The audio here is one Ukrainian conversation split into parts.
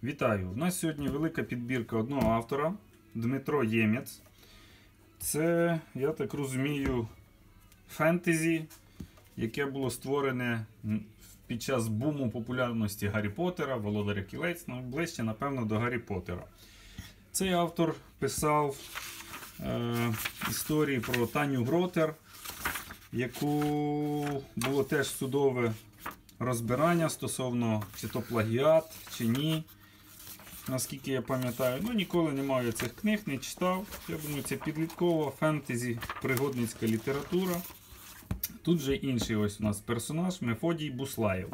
Вітаю! У нас сьогодні велика підбірка одного автора, Дмитро Ємець. Це, я так розумію, фентезі, яке було створене під час буму популярності Гаррі Поттера, Володаря Кілець, ближче, напевно, до Гаррі Поттера. Цей автор писав історії про Таню Гротер, яку було теж судове розбирання стосовно чи то плагіат, чи ні. Наскільки я пам'ятаю, ніколи не маю цих книг, не читав. Я думаю, це підліткова фентезі, пригодницька література. Тут же інший ось у нас персонаж Мефодій Буслаєв.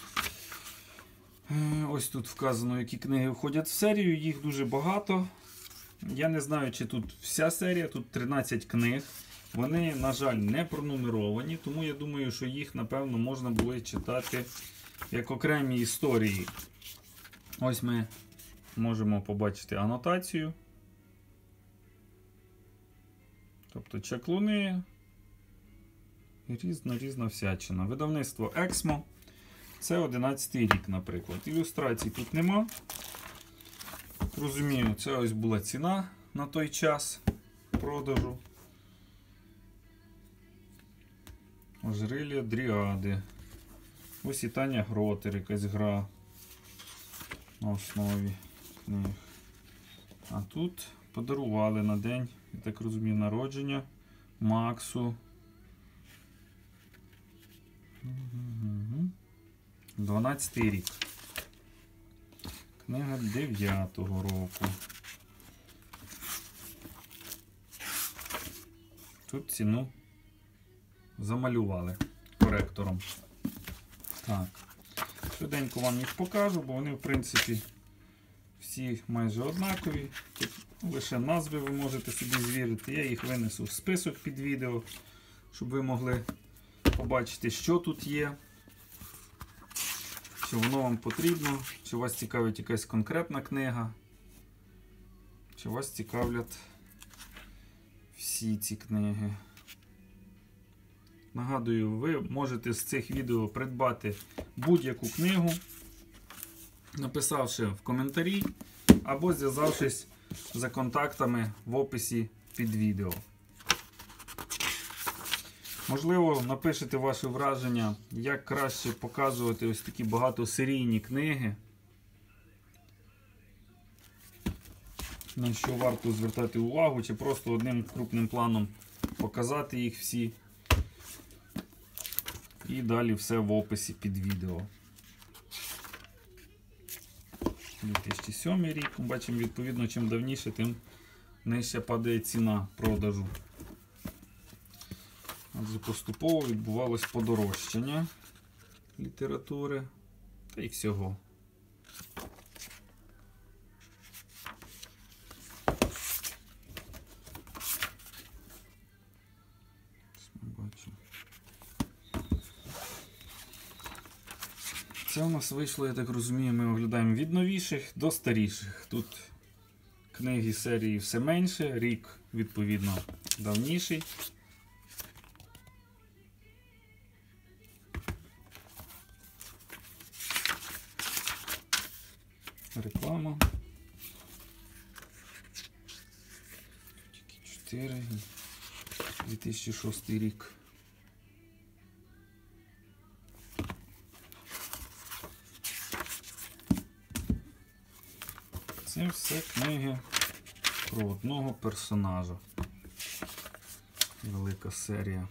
Ось тут вказано, які книги входять в серію, їх дуже багато. Я не знаю, чи тут вся серія, тут 13 книг. Вони, на жаль, не пронумеровані, тому я думаю, що їх, напевно, можна було читати як окремі історії. Ось ми можемо побачити анотацію. Тобто чаклуни і різна всячина. Видавництво Ексмо. Це 11-й рік, наприклад. Ілюстрацій тут нема. Розумію, це ось була ціна на той час продажу. Ожерелья Дріади. Ось і Таня Гротер, якась гра на основі книг. А тут подарували на день, я так розумію, народження Максу. 12-й рік. Книга 9-го року. Тут ціну замалювали коректором. Так. Швиденько вам їх покажу, бо вони, в принципі, всі майже однакові. Тут лише назви ви можете собі звірити. Я їх винесу в список під відео, щоб ви могли побачити, що тут є, чи воно вам потрібно, чи вас цікавить якась конкретна книга, чи вас цікавлять всі ці книги. Нагадую, ви можете з цих відео придбати будь-яку книгу, написавши в коментарі або зв'язавшись за контактами в описі під відео. Можливо, напишете ваше враження, як краще показувати ось такі багатосерійні книги, на що варто звертати увагу, чи просто одним крупним планом показати їх всі. І далі все в описі під відео. 2007 рік. Бачимо, відповідно, чим давніше, тим нижче падає ціна продажу. Отже, поступово відбувалось подорожчання літератури та й всього. Це у нас вийшло, я так розумію, ми оглядаємо від новіших до старіших. Тут книги серії все менше, рік, відповідно, давніший. Реклама. 4, 2006 рік. Це все книги про одного персонажа. Велика серія.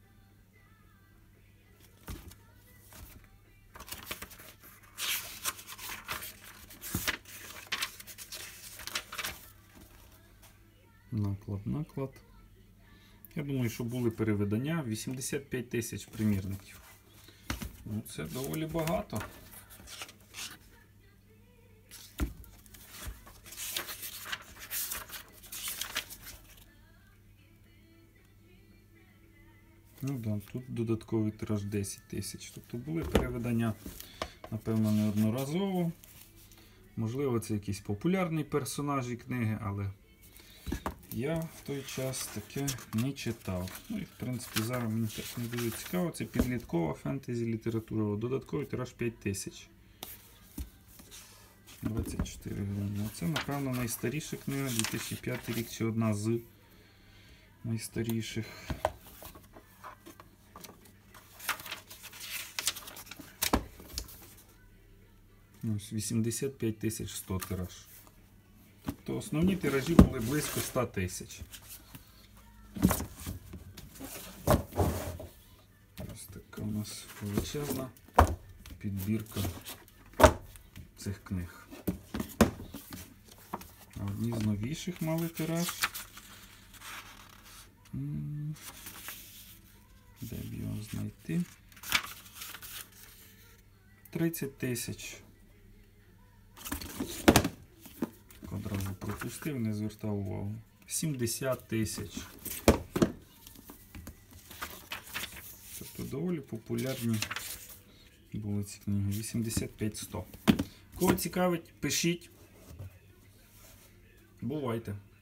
Наклад. Я думаю, що були перевидання. 85 тисяч примірників. Це доволі багато. Тут додатковий тираж 10 тисяч. Тобто були перевидання, напевно, неодноразово. Можливо, це якісь популярні персонажі книги, але я в той час таке не читав. І, в принципі, зараз мені теж не дуже цікаво. Це підліткова фентезі література. Додатковий тираж 5 тисяч. 24 гривні. Це, напевно, найстаріша книга, 2005 рік, чи одна з найстаріших. Ось 85 100 тираж. Тобто основні тиражі були близько 100 тисяч. Ось така у нас величезна підбірка цих книг. А одні з новіших мали тираж. Де б його знайти? 30 тисяч. Одразу пропустив, не звертав увагу. 70 тисяч. Тобто доволі популярні були ці книги. 85-100. Кого цікавить, пишіть. Бувайте!